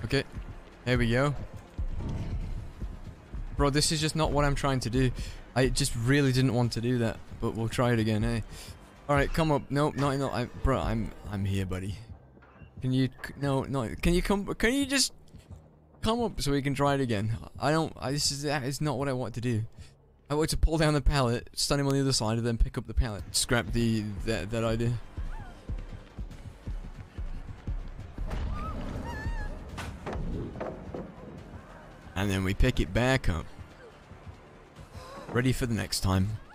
Okay. There we go. Bro, this is just not what I'm trying to do. I just really didn't want to do that, but we'll try it again, eh? Alright, come up. No, no. Bro, I'm here, buddy. Can you... No. Can you come... Can you just... Come up so we can try it again. This is not what I want to do. I want to pull down the pallet, stun him on the other side, and then pick up the pallet. Scrap that idea. And then we pick it back up. Ready for the next time.